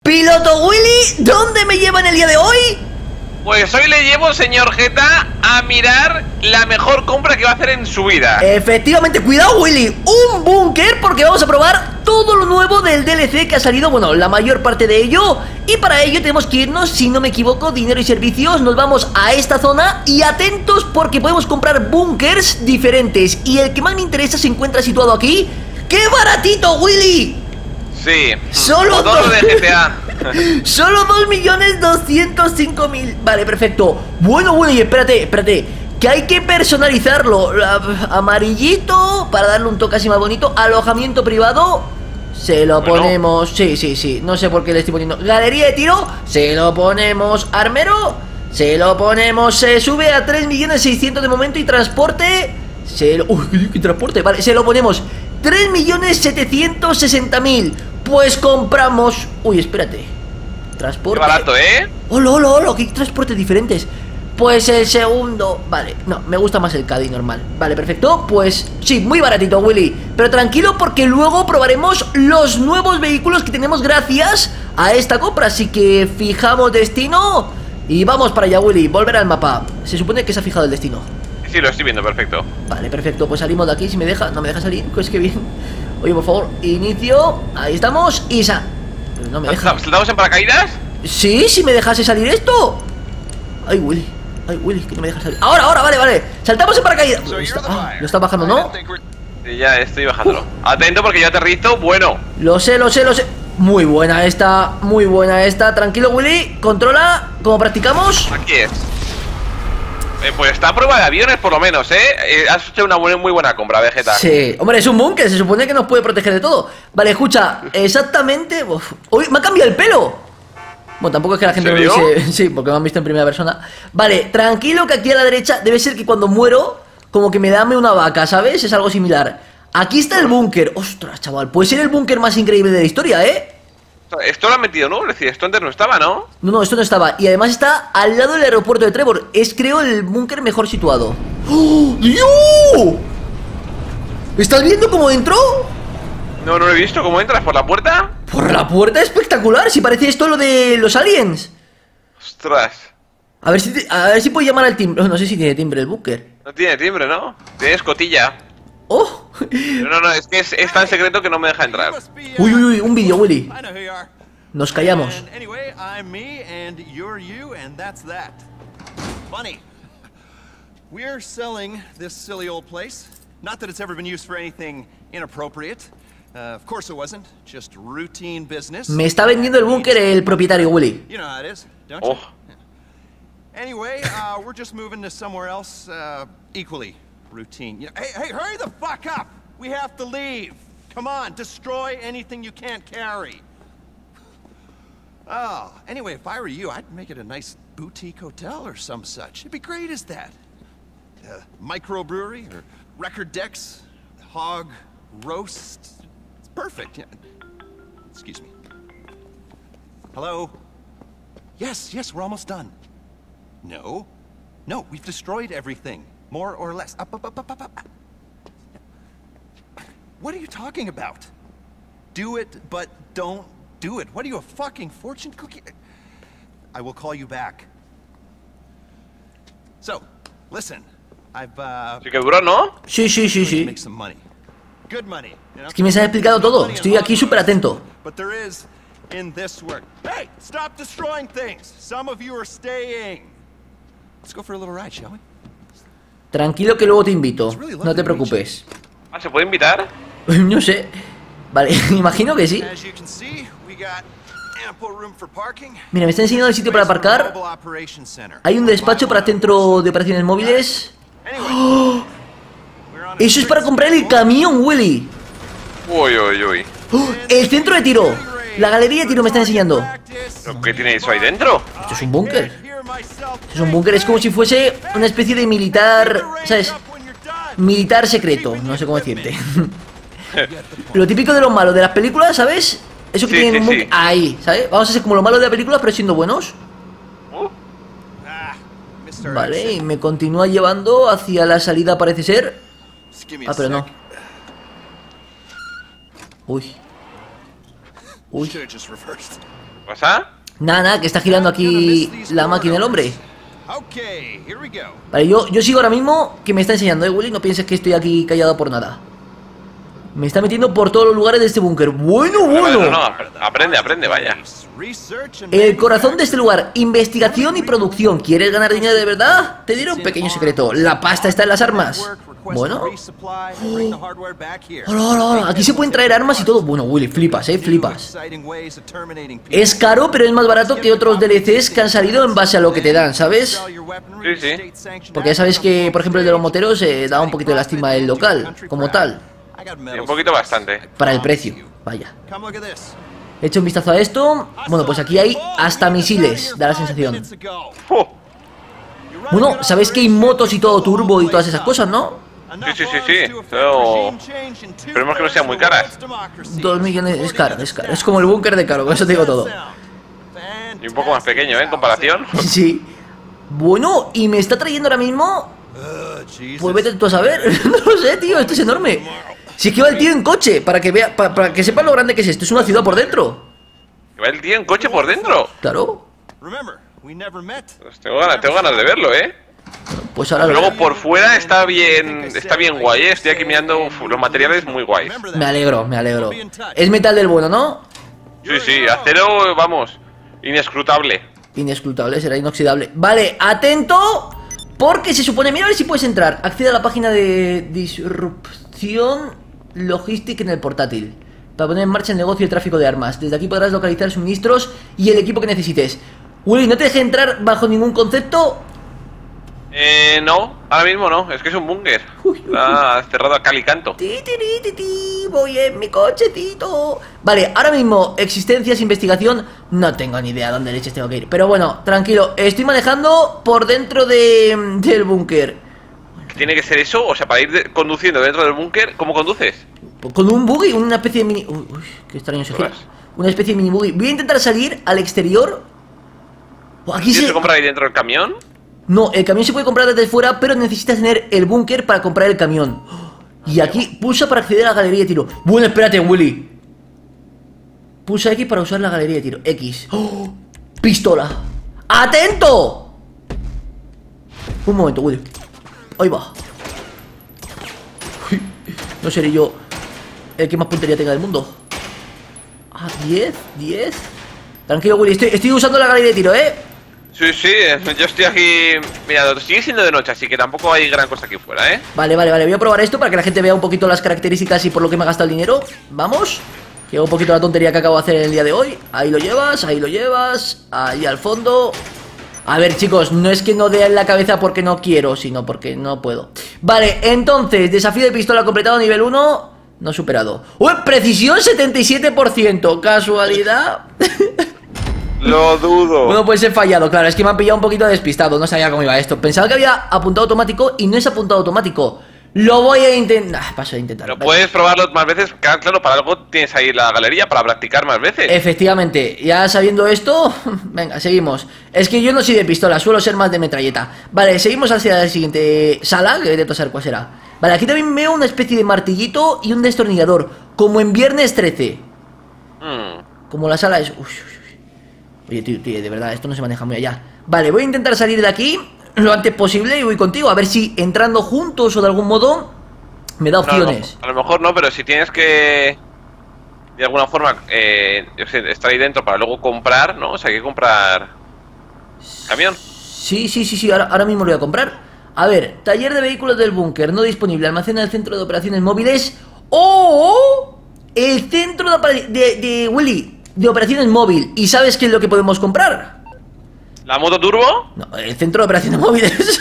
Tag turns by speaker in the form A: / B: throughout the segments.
A: Piloto Willy, ¿dónde me llevan el día de hoy?
B: Pues hoy le llevo, señor Jeta, a mirar la mejor compra que va a hacer en su vida.
A: Efectivamente, cuidado Willy, un búnker, porque vamos a probar todo lo nuevo del DLC que ha salido, bueno, la mayor parte de ello. Y para ello tenemos que irnos, si no me equivoco, dinero y servicios. Nos vamos a esta zona y atentos porque podemos comprar búnkers diferentes. Y el que más me interesa se encuentra situado aquí. ¡Qué baratito, Willy!
B: Sí,
A: Solo
B: todo de GTA.
A: Solo 2.205.000. Vale, perfecto. Bueno, y espérate, que hay que personalizarlo. Amarillito, para darle un toque así más bonito. Alojamiento privado, se lo ponemos. Sí, no sé por qué le estoy poniendo. Galería de tiro, se lo ponemos. Armero, se lo ponemos. Se sube a 3.600.000 de momento. Y transporte, uy, ¿qué transporte? Vale, se lo ponemos 3.760.000. Pues compramos. Uy, espérate. Transporte.
B: Qué barato, ¿eh?
A: Hola, qué transportes diferentes. Pues el segundo. Vale, no, me gusta más el Caddy normal. Vale, perfecto. Pues sí, muy baratito, Willy. Pero tranquilo porque luego probaremos los nuevos vehículos que tenemos gracias a esta compra. Así que fijamos destino y vamos para allá, Willy. Volver al mapa. Se supone que se ha fijado el destino.
B: Sí, lo estoy viendo, perfecto.
A: Vale, perfecto, pues salimos de aquí. Si me deja, no me deja salir, pues que bien. Oye, por favor, inicio. Ahí estamos, Isa. Pero no me deja.
B: ¿Saltamos en paracaídas?
A: Sí, si me dejase salir esto. Ay, Willy, que no me deja salir. Ahora, vale. Saltamos en paracaídas. Lo está bajando, ¿no?
B: Sí, ya estoy bajándolo. Atento porque yo aterrizo, bueno.
A: Lo sé. Muy buena esta. Tranquilo, Willy, controla. ¿Cómo practicamos?
B: Aquí es. Pues está a prueba de aviones por lo menos, has hecho una muy buena compra, Vegeta.
A: Sí, hombre, es un búnker, se supone que nos puede proteger de todo. Vale, escucha, exactamente. Uy, me ha cambiado el pelo. Bueno, tampoco es que la gente lo dice. Sí, porque me han visto en primera persona. Vale, tranquilo que aquí a la derecha debe ser que cuando muero, como que me dame una vaca, ¿sabes? Es algo similar. Aquí está el búnker. Ostras, chaval, puede ser el búnker más increíble de la historia, ¿eh?
B: Esto lo han metido, ¿no? Es decir, esto antes no estaba, ¿no?
A: No, esto no estaba. Y además está al lado del aeropuerto de Trevor. Es, creo, el búnker mejor situado. ¡Oh, Dios! ¿Estás viendo cómo entró?
B: No lo he visto. ¿Cómo entras? ¿Por la puerta?
A: Por la puerta, espectacular. Si parece esto lo de los aliens.
B: Ostras.
A: A ver si puedo llamar al timbre. No sé si tiene timbre el búnker.
B: No tiene timbre, ¿no? Tiene escotilla.
A: ¡Oh!
B: Pero no, es que es tan secreto que no me deja entrar.
A: Uy, un vídeo, Willy. Nos callamos.
C: We're selling this silly old place. Not that it's ever been used for anything inappropriate. Of course it wasn't. Just routine business.
A: Me está vendiendo el búnker el propietario, Willy.
C: You know how it is, don't you? Anyway, we're just moving to somewhere else equally routine. Hey, hurry the fuck up! We have to leave. Come on, destroy anything you can't carry. Oh, anyway, if I were you, I'd make it a nice boutique hotel or some such. It'd be great as that. Microbrewery or record decks, hog roast. It's perfect. Excuse me. Hello? Yes, we're almost done. No, we've destroyed everything. More or less. Up. What are you talking about? Do it, but don't do it. What are you, a fucking fortune cookie? I will call you back. So, listen.
B: Sí que duro, ¿no?
A: Sí. Es que me se ha explicado todo. Estoy aquí súper atento.
C: Hey, stop destroying things. Some of you are staying. Let's go for a little ride, shall we?
A: Tranquilo que luego te invito. No te preocupes.
B: ¿Se puede invitar?
A: No sé. Vale, imagino que sí. Mira, me está enseñando el sitio para aparcar. Hay un despacho para centro de operaciones móviles. ¡Oh! Eso es para comprar el camión, Willy.
B: Uy.
A: ¡Oh! El centro de tiro. La galería de tiro me está enseñando.
B: ¿Pero qué tiene eso ahí dentro?
A: Esto es un búnker. Es un búnker, es como si fuese una especie de militar, ¿sabes? Militar secreto, no sé cómo decirte. Lo típico de los malos de las películas, ¿sabes? Eso que tienen un búnker ahí, ¿sabes? Vamos a ser como los malos de las películas, pero siendo buenos. Vale, y me continúa llevando hacia la salida, parece ser. Ah, pero no. Uy.
B: ¿Pasa?
A: Nada, que está girando aquí la máquina del hombre.
C: Okay, here we go.
A: Vale, yo sigo ahora mismo que me está enseñando, Willy. No pienses que estoy aquí callado por nada. Me está metiendo por todos los lugares de este búnker. Bueno, bueno.
B: No, aprende, vaya.
A: El corazón de este lugar, investigación y producción. ¿Quieres ganar dinero de verdad? Te diré un pequeño secreto. La pasta está en las armas. Bueno. Hola, aquí se pueden traer armas y todo. Bueno, Willy, flipas, flipas. Es caro, pero es más barato que otros DLCs que han salido en base a lo que te dan, ¿sabes?
B: Sí.
A: Porque ya sabes que, por ejemplo, el de los moteros da un poquito de lástima el local, como tal.
B: Sí, un poquito bastante.
A: Para el precio, vaya. He hecho un vistazo a esto. Bueno, pues aquí hay hasta misiles, da la sensación. Bueno, sabéis que hay motos y todo turbo y todas esas cosas, ¿no?
B: Sí. Pero esperemos que no sean muy caras.
A: 2 millones, es caro. Es como el búnker de caro, con eso te digo todo.
B: Y un poco más pequeño, en comparación.
A: Sí. Bueno, y me está trayendo ahora mismo. Pues vete tú a saber. No lo sé, tío, esto es enorme. Si es que va el tío en coche, para que vea, para que sepan lo grande que es esto. Es una ciudad por dentro.
B: ¿Va el tío en coche por dentro?
A: Claro.
B: Pues tengo ganas de verlo,
A: Pues ahora
B: luego por fuera está bien guay, Estoy aquí mirando los materiales muy guays.
A: Me alegro. Es metal del bueno, ¿no?
B: Sí, acero, vamos, inescrutable.
A: Inescrutable, será inoxidable. Vale, atento, porque se supone, mira a ver si puedes entrar. Accede a la página de disrupción logística en el portátil para poner en marcha el negocio y el tráfico de armas. Desde aquí podrás localizar suministros y el equipo que necesites. Willy, ¿no te deje entrar bajo ningún concepto?
B: No, ahora mismo no, es que es un búnker. Está cerrado a cal y canto.
A: Voy en mi coche, Tito. Vale, ahora mismo, existencias, investigación. No tengo ni idea dónde leches tengo que ir. Pero bueno, tranquilo, estoy manejando por dentro del búnker.
B: ¿Tiene que ser eso? O sea, para ir conduciendo dentro del búnker, ¿cómo conduces?
A: Con un buggy, una especie de mini... Uy, qué extraño se gira. Una especie de mini buggy. Voy a intentar salir al exterior. Aquí
B: ¿Tienes que comprar ahí dentro del camión?
A: No, el camión se puede comprar desde fuera, pero necesitas tener el búnker para comprar el camión. Y aquí pulsa para acceder a la galería de tiro. Bueno, espérate, Willy. Pulsa X para usar la galería de tiro. X. ¡Oh! Pistola. ¡Atento! Un momento, Willy. Ahí va. Uy, no seré yo el que más puntería tenga del mundo. Ah, 10. Tranquilo, Willy, estoy usando la galería de tiro,
B: Sí, yo estoy aquí. Mira, sigue siendo de noche, así que tampoco hay gran cosa aquí fuera,
A: Vale, voy a probar esto para que la gente vea un poquito las características y por lo que me ha gastado el dinero. Vamos. Que un poquito la tontería que acabo de hacer en el día de hoy. Ahí lo llevas. Ahí al fondo. A ver, chicos, no es que no dé en la cabeza porque no quiero, sino porque no puedo. Vale, entonces, desafío de pistola completado, nivel 1. No superado. ¡Uy! Precisión 77%. ¿Casualidad?
B: Lo dudo.
A: Bueno, pues he fallado, claro, es que me han pillado un poquito despistado. No sabía cómo iba esto. Pensaba que había apuntado automático y no es apuntado automático. Lo voy a intentar. Paso a intentar.
B: Pero puedes probarlo más veces, claro, para algo tienes ahí la galería para practicar más veces.
A: Efectivamente, ya sabiendo esto, venga, seguimos. Es que yo no soy de pistola, suelo ser más de metralleta. Vale, seguimos hacia la siguiente sala, que intento saber cuál será. Vale, aquí también veo una especie de martillito y un destornillador, como en Viernes 13. Como la sala es... Oye, tío, de verdad, esto no se maneja muy allá. Vale, voy a intentar salir de aquí lo antes posible y voy contigo. A ver si entrando juntos o de algún modo me da opciones.
B: No, a lo mejor no, pero si tienes que de alguna forma yo sé, estar ahí dentro para luego comprar, ¿no? O sea, hay que comprar camión.
A: Sí, ahora mismo lo voy a comprar. A ver, taller de vehículos del búnker no disponible. Almacena el centro de operaciones móviles. ¡Oh! El centro de Willy, de operaciones móvil. ¿Y sabes qué es lo que podemos comprar?
B: ¿La moto turbo?
A: No, el centro de operaciones móviles.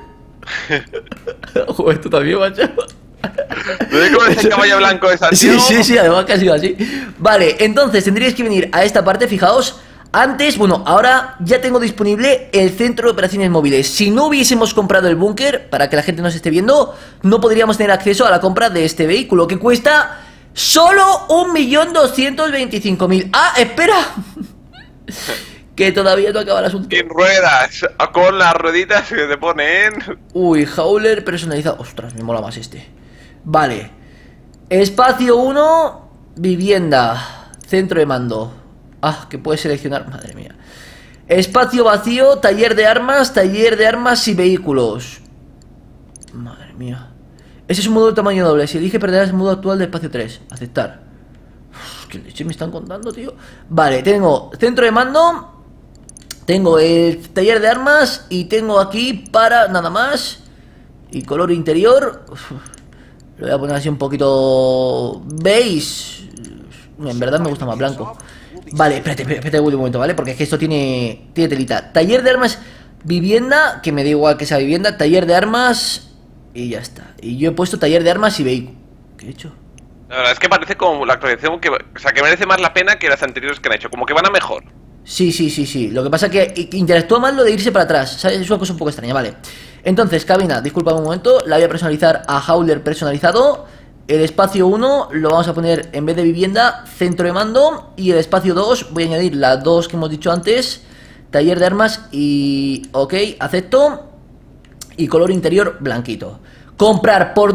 A: Joder, esto también, macho.
B: ¿No ves cómo es el caballo blanco esa, tío?
A: Sí, además que ha sido así. Vale, entonces tendríais que venir a esta parte, fijaos. Antes, bueno, ahora ya tengo disponible el centro de operaciones móviles. Si no hubiésemos comprado el búnker, para que la gente nos esté viendo, no podríamos tener acceso a la compra de este vehículo, que cuesta solo 1.225.000. Ah, espera. Que todavía no acaba el asunto.
B: Sin ruedas, con las rueditas que te ponen.
A: Uy, Howler personalizado. Ostras, me mola más este. Vale. Espacio 1, vivienda. Centro de mando. Ah, que puedes seleccionar. Madre mía. Espacio vacío, taller de armas y vehículos. Madre mía. Ese es un modo de tamaño doble. Si elige perderás el modo actual de espacio 3. Aceptar. Uf, ¿qué leche me están contando, tío? Vale, tengo centro de mando. Tengo el taller de armas. Y tengo aquí para nada más. Y color interior. Uf, lo voy a poner así un poquito beige. En verdad me gusta más blanco. Vale, espérate un momento, ¿vale? Porque es que esto tiene telita. Taller de armas, vivienda. Que me da igual que sea vivienda. Taller de armas. Y ya está. Y yo he puesto taller de armas y vehículo. ¿Qué he hecho?
B: La verdad es que parece como la actualización que, o sea, que merece más la pena que las anteriores que han hecho. Como que van a mejor.
A: Sí. Lo que pasa es que interactúa mal lo de irse para atrás, ¿sabes? Es una cosa un poco extraña, vale. Entonces, cabina, disculpa un momento. La voy a personalizar a Howler personalizado. El espacio 1 lo vamos a poner en vez de vivienda, centro de mando. Y el espacio 2 voy a añadir las dos que hemos dicho antes. Taller de armas y... Ok, acepto. Y color interior blanquito. Comprar por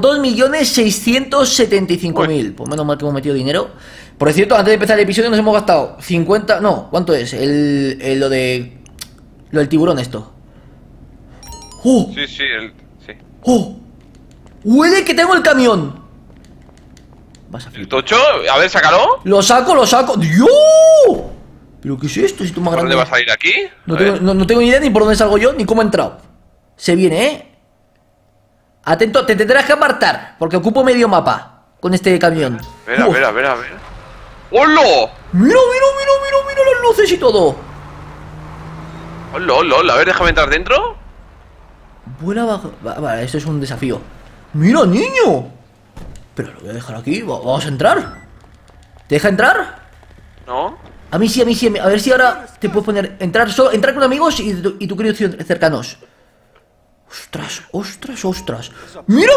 A: 2.675.000. Pues menos mal que hemos metido dinero. Por cierto, antes de empezar el episodio nos hemos gastado 50... No, ¿cuánto es? Lo del tiburón esto.
B: Sí. Sí.
A: Huele que tengo el camión. Vas a
B: ¿El
A: flipar.
B: tocho? A ver, sácalo.
A: Lo saco. ¡Dios! ¿Pero qué es esto? Si tú más
B: ¿Por
A: grande.
B: dónde vas a ir aquí?
A: No tengo ni idea ni por dónde salgo yo, ni cómo he entrado. Se viene, ¿eh? Atento, te tendrás que apartar, porque ocupo medio mapa con este camión.
B: A ver. ¡Hola!
A: Mira las luces y todo.
B: ¡Hola! A ver, déjame entrar dentro.
A: Vuela bajo... Vale, esto es un desafío. ¡Mira, niño! Pero lo voy a dejar aquí, vamos a entrar. ¿Te deja entrar?
B: ¿No?
A: A mí sí. A ver si ahora te puedes poner... Entrar con amigos y tu querido cercanos. ¡Ostras! ¡Mira!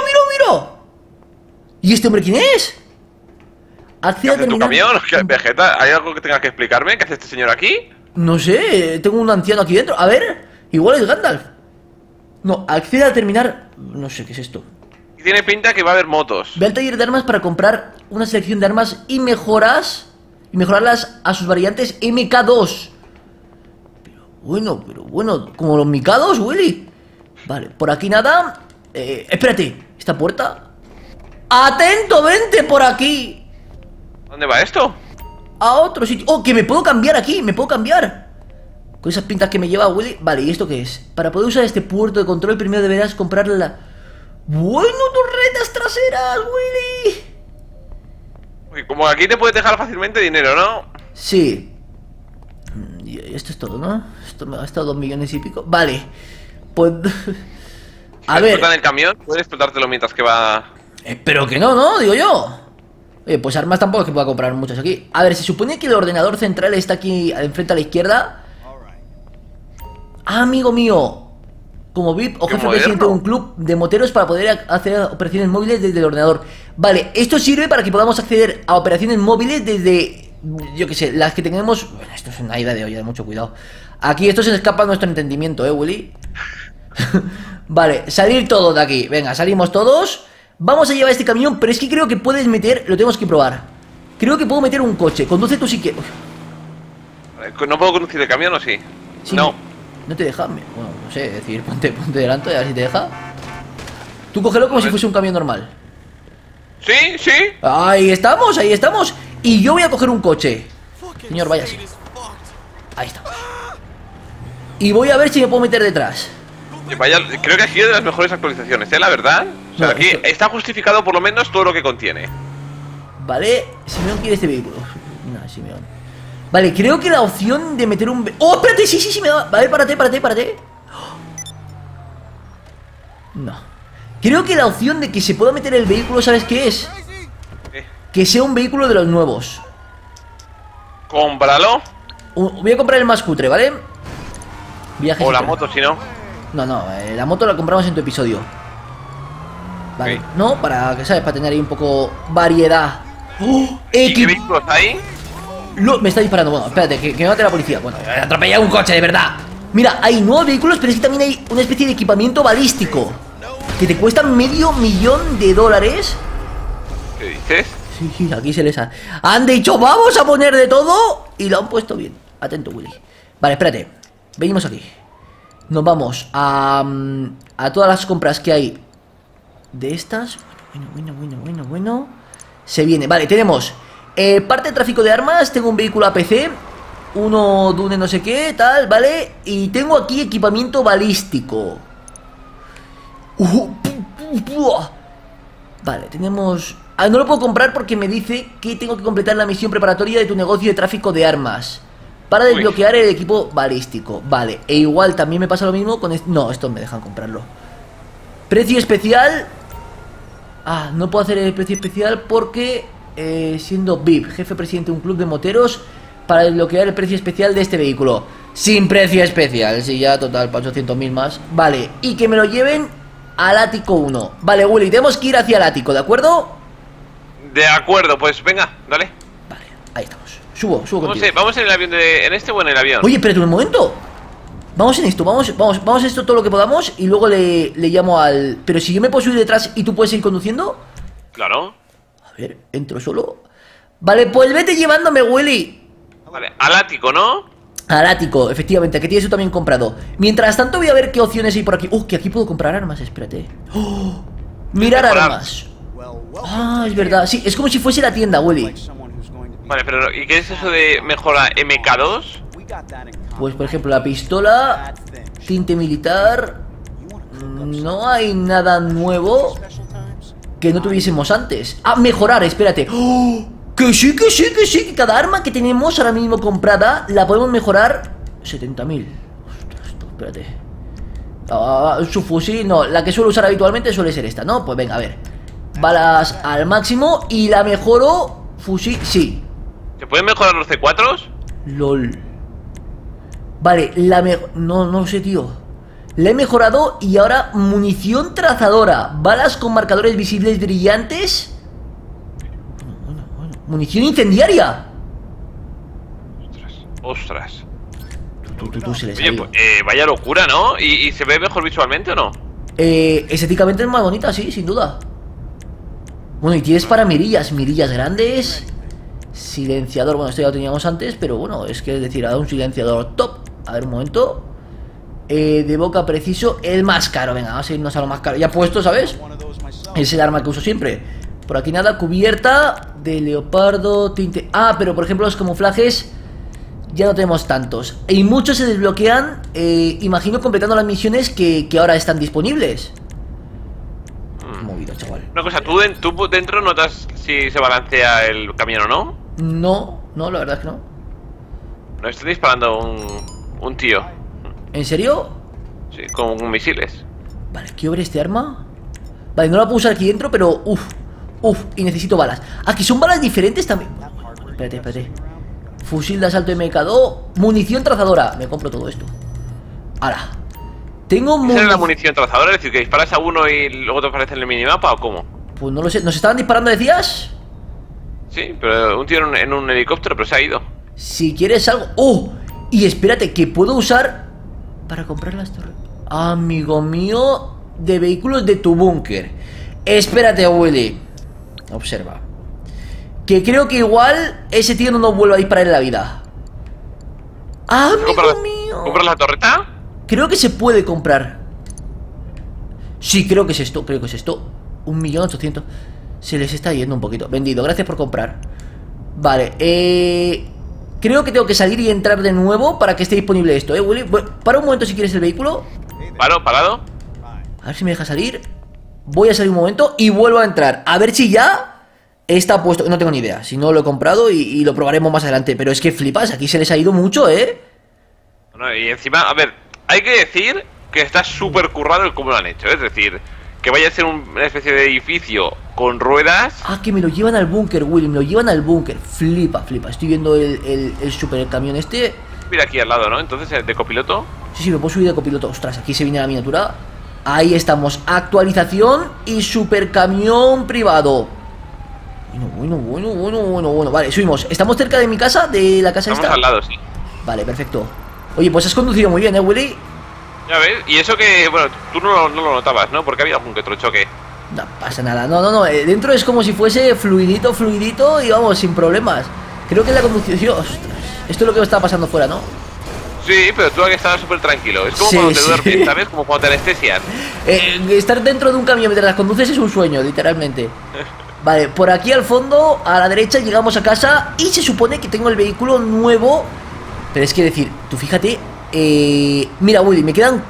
A: ¿Y este hombre quién es?
B: ¿Qué hace tu camión? Vegeta, ¿hay algo que tenga que explicarme? ¿Qué hace este señor aquí?
A: No sé, tengo un anciano aquí dentro. A ver, igual es Gandalf. No, accede a terminar... No sé qué es esto.
B: Y tiene pinta que va a haber motos.
A: Ve al taller de armas para comprar una selección de armas y mejorarlas a sus variantes MK2. Pero bueno, como los Mikados, Willy. Vale, por aquí nada. Espérate, ¿esta puerta? ¡Atento, vente por aquí!
B: ¿Dónde va esto?
A: A otro sitio. ¡Oh, que me puedo cambiar aquí! ¡Me puedo cambiar! Con esas pintas que me lleva Willy. Vale, ¿y esto qué es? Para poder usar este puerto de control primero deberás comprar la... ¡Bueno, torretas traseras, Willy!
B: Uy, como aquí te puedes dejar fácilmente dinero, ¿no?
A: Sí. Y esto es todo, ¿no? Esto me ha gastado 2 millones y pico. Vale. Pues... A ver...
B: ¿Explotan el camión? ¿Puedes explotártelo mientras que va...?
A: Espero que no, digo yo. Oye, pues armas tampoco es que pueda comprar muchas aquí. A ver, se supone que el ordenador central está aquí enfrente a la izquierda. Ah, amigo mío. Como VIP o jefe presidente de un club de moteros para poder hacer operaciones móviles desde el ordenador. Vale, esto sirve para que podamos acceder a operaciones móviles desde... Yo qué sé, las que tengamos... Bueno, esto es una idea de olla, de mucho cuidado. Aquí esto se escapa a nuestro entendimiento, Willy. Vale, salir todos de aquí. Venga, salimos todos. Vamos a llevar este camión, pero es que creo que puedes meter... Lo tenemos que probar. Creo que puedo meter un coche. Conduce tú si quieres.
B: ¿No puedo conducir el camión o sí?
A: Sí,
B: no.
A: No te deja. Bueno, no sé, decir, ponte delante y a ver si te deja. Tú cógelo como si fuese un camión normal.
B: Sí.
A: Ahí estamos. Y yo voy a coger un coche. Señor, vaya así. Ahí estamos. Y voy a ver si me puedo meter detrás.
B: Vaya, creo que ha sido de las mejores actualizaciones, ¿eh? La verdad. O sea,
A: No,
B: aquí
A: esto...
B: está justificado por lo menos todo lo que contiene.
A: Vale, Simeón quiere este vehículo. No, Simeón. Vale, creo que la opción de meter un... ¡Oh, espérate! Sí, me da... Vale, párate. No. Creo que la opción de que se pueda meter el vehículo, ¿sabes qué es?
B: ¿Qué?
A: Que sea un vehículo de los nuevos.
B: Cómpralo.
A: Voy a comprar el más cutre, ¿vale? Viajes
B: O la
A: y-
B: moto, si no.
A: No, la moto la compramos en tu episodio. Vale,
B: Ok.
A: no, para que sabes, para tener ahí un poco variedad. ¡Oh!
B: ¿Y qué vehículos hay?
A: Me está disparando, bueno, espérate, que me mate la policía. Bueno, he atropellado un coche, de verdad. Mira, hay nuevos vehículos, pero es que también hay una especie de equipamiento balístico que te cuesta $500,000.
B: ¿Qué dices?
A: Sí, aquí se les han dicho, vamos a poner de todo. Y lo han puesto bien. Atento, Willy. Vale, espérate. Venimos aquí. Nos vamos a todas las compras que hay de estas. Bueno. Se viene, vale, tenemos parte de tráfico de armas. Tengo un vehículo APC, uno Dune no sé qué, tal, vale. Y tengo aquí equipamiento balístico. Vale, tenemos... no lo puedo comprar porque me dice que tengo que completar la misión preparatoria de tu negocio de tráfico de armas para desbloquear el equipo balístico. Vale, e igual también me pasa lo mismo con no, estos me dejan comprarlo. Precio especial. No puedo hacer el precio especial porque siendo VIP, jefe presidente de un club de moteros, para desbloquear el precio especial de este vehículo. Sin precio especial, sí, ya total, para 800.000 más. Vale, y que me lo lleven al ático 1. Vale, Willy, tenemos que ir hacia el ático, ¿de acuerdo?
B: De acuerdo, pues venga, dale.
A: Vale, ahí estamos. Subo contigo.
B: ¿Vamos en el avión en este o en el avión?
A: Oye, espérate un momento. Vamos en esto, vamos en esto todo lo que podamos. Y luego le llamo al... Pero si yo me puedo subir detrás y tú puedes ir conduciendo.
B: Claro.
A: A ver, entro solo. Vale, pues vete llevándome, Willy.
B: Vale, al ático, ¿no?
A: Al ático, efectivamente, que tienes tú también comprado. Mientras tanto voy a ver qué opciones hay por aquí. Que aquí puedo comprar armas, espérate. Mirar armas. Es verdad, sí, es como si fuese la tienda, Willy.
B: Vale, pero ¿y qué es eso de mejora MK2?
A: Pues por ejemplo la pistola, tinte militar. No hay nada nuevo que no tuviésemos antes. Mejorar, espérate. Que sí, que cada arma que tenemos ahora mismo comprada la podemos mejorar 70.000. Ostras, espérate. Su fusil, no, la que suelo usar habitualmente suele ser esta, ¿no? Pues venga, a ver. Balas al máximo y la mejoro. Fusil, sí.
B: ¿Se pueden mejorar los C4s?
A: LOL. Vale, no sé, tío. La he mejorado y ahora munición trazadora. Balas con marcadores visibles brillantes. Bueno. Munición incendiaria.
B: Ostras.
A: Tú se les
B: Oye, pues, vaya locura, ¿no? ¿Y se ve mejor visualmente o no?
A: Estéticamente es más bonita, sí, sin duda. Bueno, y tienes para mirillas grandes. Silenciador, bueno, esto ya lo teníamos antes, pero bueno, es que es decir, ha dado un silenciador top. A ver, un momento. De boca preciso, el más caro. Venga, vamos a irnos a lo más caro. Ya puesto, ¿sabes? Es el arma que uso siempre. Por aquí nada, cubierta de leopardo, tinte... pero por ejemplo los camuflajes ya no tenemos tantos. Y muchos se desbloquean, imagino, completando las misiones que ahora están disponibles. Movido, chaval.
B: Una cosa, ¿tú dentro notas si se balancea el camión o no?
A: No, la verdad es que no.
B: Nos está disparando un tío.
A: ¿En serio?
B: Sí, con misiles.
A: Vale, quiero ver este arma. Vale, no la puedo usar aquí dentro, pero y necesito balas. Aquí son balas diferentes también. Espérate. Fusil de asalto MK2. Munición trazadora. Me compro todo esto. Ahora. Tengo
B: ¿Esa es la munición trazadora? Es decir, que disparas a uno y luego te aparece en el minimapa o cómo?
A: Pues no lo sé. ¿Nos estaban disparando, decías?
B: Sí, pero un tío en un helicóptero, pero se ha ido.
A: Si quieres algo... Y espérate, que puedo usar para comprar las torres. Amigo mío, de vehículos de tu búnker. Espérate, Willy. Observa. Que creo que igual ese tío no nos vuelve a disparar en la vida. Amigo mío.
B: ¿Compras la torreta?
A: Creo que se puede comprar. Sí, creo que es esto. 1.800.000. Se les está yendo un poquito. Vendido, gracias por comprar. Vale, creo que tengo que salir y entrar de nuevo para que esté disponible esto, Willy. Bueno, para un momento si quieres el vehículo.
B: Parado.
A: A ver si me deja salir. Voy a salir un momento y vuelvo a entrar. A ver si ya está puesto. No tengo ni idea. Si no lo he comprado y lo probaremos más adelante. Pero es que flipas, aquí se les ha ido mucho,
B: Bueno, y encima, a ver, hay que decir que está súper currado el cómo lo han hecho. Es decir, que vaya a ser una especie de edificio con ruedas.
A: Que me lo llevan al búnker, Willy. Me lo llevan al búnker. Flipa. Estoy viendo el super camión este.
B: Mira aquí al lado, ¿no? Entonces, de copiloto.
A: Sí, me puedo subir de copiloto. Ostras, aquí se viene la miniatura. Ahí estamos. Actualización y super camión privado. Bueno. Vale, subimos. ¿Estamos cerca de mi casa? ¿De la casa esta?
B: Estamos al lado, sí.
A: Vale, perfecto. Oye, pues has conducido muy bien, Willy.
B: Ya ves, y eso que, bueno, tú no lo notabas, ¿no? Porque había algún que otro choque.
A: No pasa nada, no, dentro es como si fuese fluidito y vamos, sin problemas. Creo que la conducción, ostras, esto es lo que me está pasando fuera, ¿no?
B: Sí, pero tú aquí estabas súper tranquilo. Es como
A: Sí,
B: cuando te
A: sí.
B: duermes, ¿sabes? Como cuando te anestesian.
A: Estar dentro de un camión mientras conduces es un sueño, literalmente. Vale, por aquí al fondo, a la derecha, llegamos a casa y se supone que tengo el vehículo nuevo. Pero es que decir, tú fíjate, mira, Willy, me quedan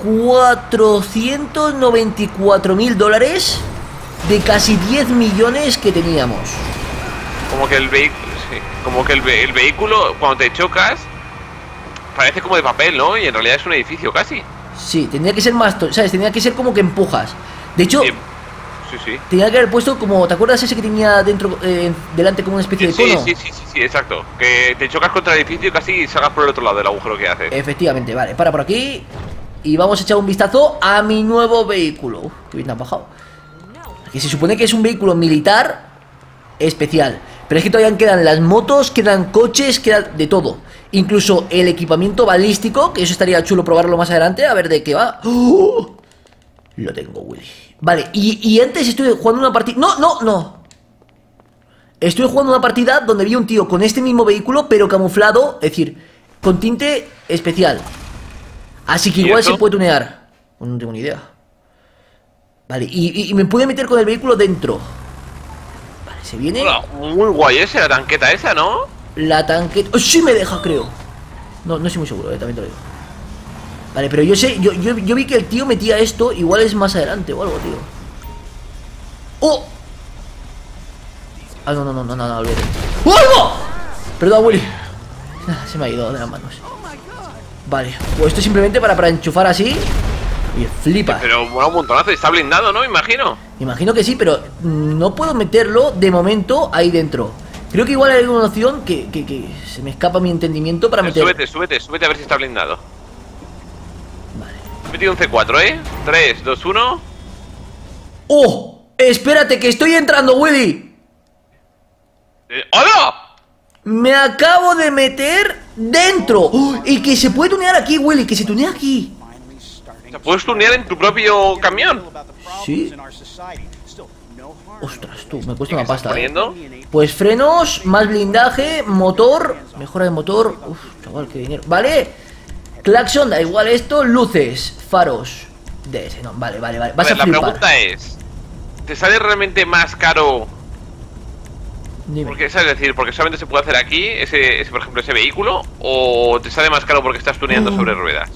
A: 494.000 dólares de casi 10 millones que teníamos.
B: Como que el vehículo, sí, como que el vehículo, cuando te chocas, parece como de papel, ¿no? Y en realidad es un edificio casi.
A: Sí, tendría que ser más, ¿sabes? Tendría que ser como que empujas. De hecho,
B: Sí, sí.
A: tenía que haber puesto como, ¿te acuerdas ese que tenía dentro, delante como una especie de cono?
B: Sí, exacto. Que te chocas contra el edificio y casi salgas por el otro lado del agujero que haces.
A: Efectivamente, vale, para por aquí. Y vamos a echar un vistazo a mi nuevo vehículo. Uf, qué bien ha bajado. Que se supone que es un vehículo militar especial. Pero es que todavía quedan las motos, quedan coches, queda de todo. Incluso el equipamiento balístico, que eso estaría chulo probarlo más adelante, a ver de qué va. ¡Oh! Lo tengo, Willy. Vale, y antes estuve jugando una partida... No. Estuve jugando una partida donde vi un tío con este mismo vehículo, pero camuflado, es decir, con tinte especial. Así que
B: ¿Y
A: igual
B: eso?
A: se puede tunear. No tengo ni idea. Vale, y me pude meter con el vehículo dentro. Vale, se viene
B: Hola, muy guay ese, la tanqueta esa, ¿no?
A: la tanqueta. ¡Oh, sí me deja, creo! No estoy muy seguro, también te lo digo. Vale, pero yo sé, yo vi que el tío metía esto, igual es más adelante o algo, tío. ¡Oh! Ah, no, olvídate. ¡Oh, no! Perdón, Willy. Se me ha ido de las manos. Vale, pues esto simplemente para enchufar así. Oye, flipa.
B: Pero mola un montonazo, está blindado, ¿no? Imagino.
A: Imagino que sí, pero no puedo meterlo de momento ahí dentro. Creo que igual hay alguna opción que se me escapa mi entendimiento para meter.
B: Súbete a ver si está blindado.
A: Vale.
B: He metido un C4, ¿eh? 3, 2, 1.
A: ¡Oh! Espérate, que estoy entrando, Willy.
B: ¡Hola!
A: Me acabo de meter dentro. ¡Oh! Y que se puede tunear aquí, Willy, que se tunea aquí.
B: ¿Te puedes tunear en tu propio camión?
A: Sí. Ostras, tú, me cuesta una
B: ¿Qué estás
A: pasta,
B: poniendo?
A: Pues frenos, más blindaje, motor, mejora de motor. Uf, chaval, qué dinero. Vale, claxon, da igual esto, luces, faros. De ese, no, vale. Vas a
B: La
A: flipar.
B: pregunta es, ¿te sale realmente más caro?
A: Dime.
B: Porque, ¿sabes decir? Porque solamente se puede hacer aquí, por ejemplo, ese vehículo, o te sale más caro porque estás tuneando sobre ruedas.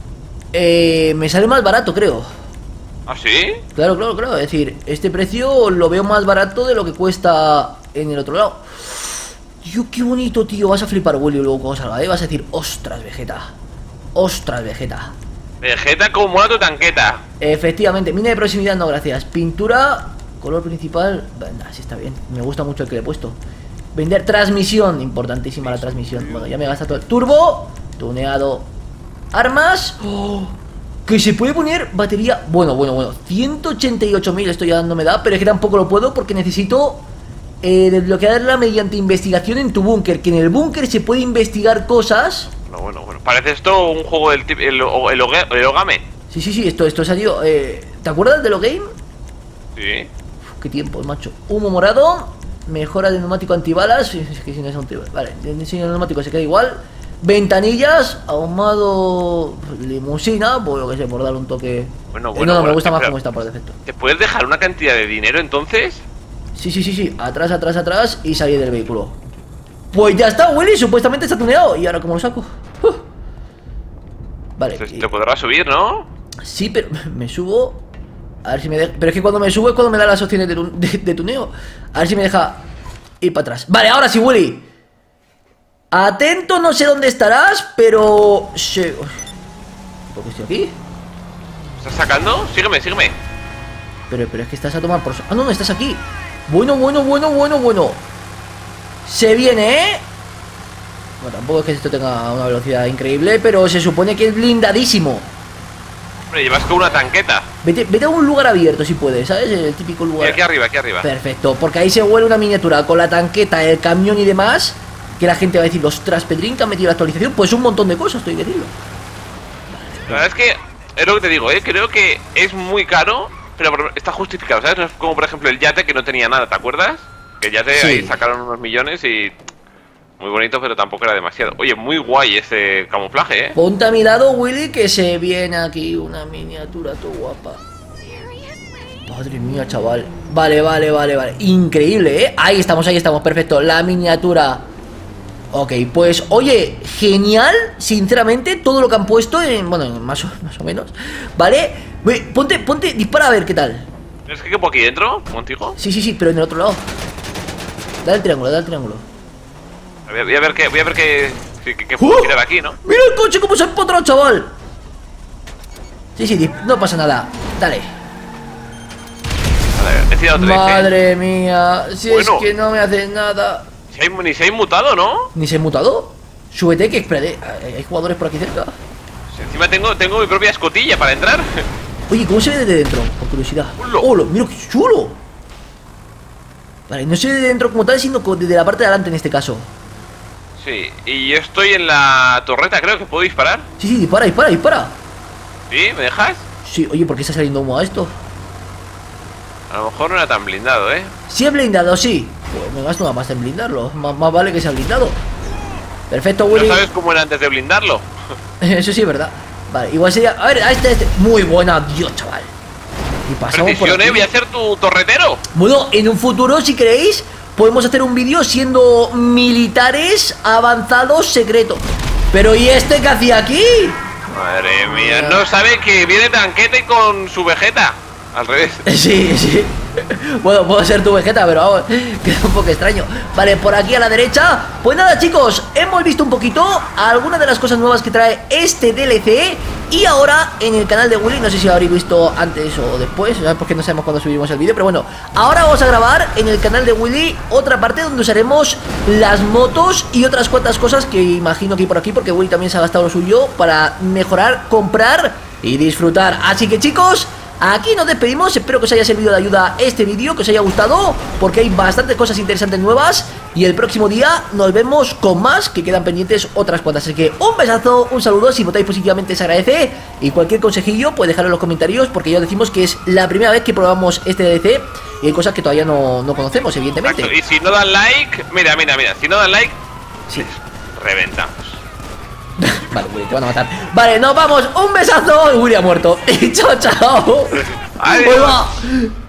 A: Me sale más barato, creo.
B: ¿Ah, sí?
A: Claro. Es decir, este precio lo veo más barato de lo que cuesta en el otro lado. Tío, qué bonito, tío. Vas a flipar, Willy, luego cuando salga, ¿eh? Vas a decir, ostras, Vegeta.
B: Vegeta como mola tu tanqueta.
A: Efectivamente, mina de proximidad, no, gracias. Pintura, color principal. Venga, sí está bien. Me gusta mucho el que le he puesto. Vender transmisión, importantísima la transmisión. Bueno, ya me gasta todo el turbo. Tuneado. Armas. ¡Oh! Que se puede poner batería. Bueno. 188.000 esto ya no me da, pero es que tampoco lo puedo porque necesito desbloquearla mediante investigación en tu búnker. Que en el búnker se puede investigar cosas.
B: Bueno. Parece esto un juego del tipo. El Ogame.
A: Sí, esto salió. ¿Te acuerdas de lo game?
B: Sí.
A: Uf, qué tiempo, macho. Humo morado. Mejora de neumático antibalas. Es que si no es antibalas. Vale, el diseño del neumático se queda igual. Ventanillas, ahumado, limusina, pues lo que sé, por dar un toque.
B: Bueno,
A: me gusta más
B: pero-
A: como está por defecto.
B: ¿Te puedes dejar una cantidad de dinero entonces?
A: Sí, atrás y salir del vehículo. Pues ya está, Willy, supuestamente está tuneado. ¿Y ahora cómo lo saco? Vale.
B: Entonces te podrás subir, ¿no?
A: Sí, pero me subo. A ver si me deja. Pero es que cuando me subo es cuando me da las opciones de tuneo. A ver si me deja ir para atrás. Vale, ahora sí, Willy. Atento, no sé dónde estarás, pero... ¿Por qué estoy aquí?
B: ¿Estás sacando? Sígueme.
A: Pero es que estás a tomar por... Ah, no, estás aquí. Bueno. Se viene, ¿eh? Bueno, tampoco es que esto tenga una velocidad increíble, pero se supone que es blindadísimo.
B: Hombre, llevas con una tanqueta.
A: Vete a un lugar abierto si puedes, ¿sabes? El típico
B: Y
A: lugar.
B: aquí arriba.
A: Perfecto, porque ahí se huele una miniatura con la tanqueta, el camión y demás. Que la gente va a decir, ostras, Pedrín, que ha metido la actualización. Pues un montón de cosas, estoy que decirlo.
B: La verdad es que, es lo que te digo, creo que es muy caro pero está justificado, ¿sabes? No es como por ejemplo el yate que no tenía nada, ¿te acuerdas? Que el yate
A: Sí.
B: ahí sacaron unos millones y... Muy bonito, pero tampoco era demasiado. Oye, muy guay ese camuflaje, ¿eh?
A: Ponte a mi lado, Willy, que se viene aquí una miniatura todo guapa. Madre mía, chaval. Vale, vale, vale, vale. Increíble, ¿eh? Ahí estamos, perfecto. La miniatura. Ok, pues, oye, genial, sinceramente, todo lo que han puesto en... Bueno, más o menos, ¿vale? Ponte, dispara a ver qué tal.
B: ¿Es que quepo aquí dentro, contigo?
A: Sí, sí, sí, pero en el otro lado. Dale el triángulo, dale el triángulo.
B: Voy a ver qué
A: ¡Uh!
B: puedo tirar aquí, ¿no?
A: ¡Mira el coche cómo se ha empotrado, chaval! Sí, sí, no pasa nada. Dale.
B: Vale, he tirado 13.
A: Madre mía, si
B: Bueno.
A: es que no me hace nada.
B: Ni se ha inmutado, ¿no?
A: ¿Ni se ha mutado? Súbete, que espérate. Hay jugadores por aquí cerca.
B: Si encima tengo mi propia escotilla para entrar.
A: Oye, ¿cómo se ve desde dentro? Por curiosidad.
B: ¡Hola!
A: ¡Hola! ¡Mira qué chulo! Vale, no se ve de dentro como tal, sino desde la parte de adelante en este caso.
B: Sí, y yo estoy en la torreta, creo que puedo disparar.
A: Sí, sí, dispara, dispara, dispara.
B: ¿Sí? ¿Me dejas?
A: Sí, oye, ¿por qué está saliendo humo a esto?
B: A lo mejor no era tan blindado, ¿eh?
A: Si es blindado, sí. Pues me gasto una pasta en blindarlo. Más vale que sea blindado. Perfecto,
B: ¿No
A: Willy.
B: sabes cómo era antes de blindarlo?
A: Eso sí es verdad. Vale, igual sería... A ver, a este. Muy buena, Dios, chaval. Y pasamos por
B: Precisión,
A: aquí.
B: voy a ser tu torretero.
A: Bueno, en un futuro, si queréis, podemos hacer un vídeo siendo militares avanzados secretos. Pero ¿y este qué hacía aquí?
B: Madre mía, no sabe que viene Tanquete con su Vegeta. Al revés.
A: Sí, sí. Bueno, puedo ser tu Vegeta, pero vamos, queda un poco extraño. Vale, por aquí a la derecha. Pues nada, chicos, hemos visto un poquito algunas de las cosas nuevas que trae este DLC. Y ahora en el canal de Willy, no sé si lo habréis visto antes o después, ¿sabes? Porque no sabemos cuándo subimos el vídeo. Pero bueno, ahora vamos a grabar en el canal de Willy otra parte donde usaremos las motos y otras cuantas cosas que imagino que hay por aquí, porque Willy también se ha gastado lo suyo para mejorar, comprar y disfrutar. Así que, chicos, aquí nos despedimos. Espero que os haya servido de ayuda este vídeo, que os haya gustado, porque hay bastantes cosas interesantes nuevas. Y el próximo día nos vemos con más, que quedan pendientes otras cuantas. Así que un besazo, un saludo. Si votáis positivamente se agradece. Y cualquier consejillo pues dejarlo en los comentarios, porque ya os decimos que es la primera vez que probamos este DLC y hay cosas que todavía no conocemos, evidentemente.
B: Exacto. Y si no dan like, mira, si no dan like,
A: Sí.
B: reventamos.
A: Vale, Willy, te van a matar. Vale, nos vamos. Un besazo. Willy ha muerto. Y chao, chao.
B: Adiós.
A: Vuelva.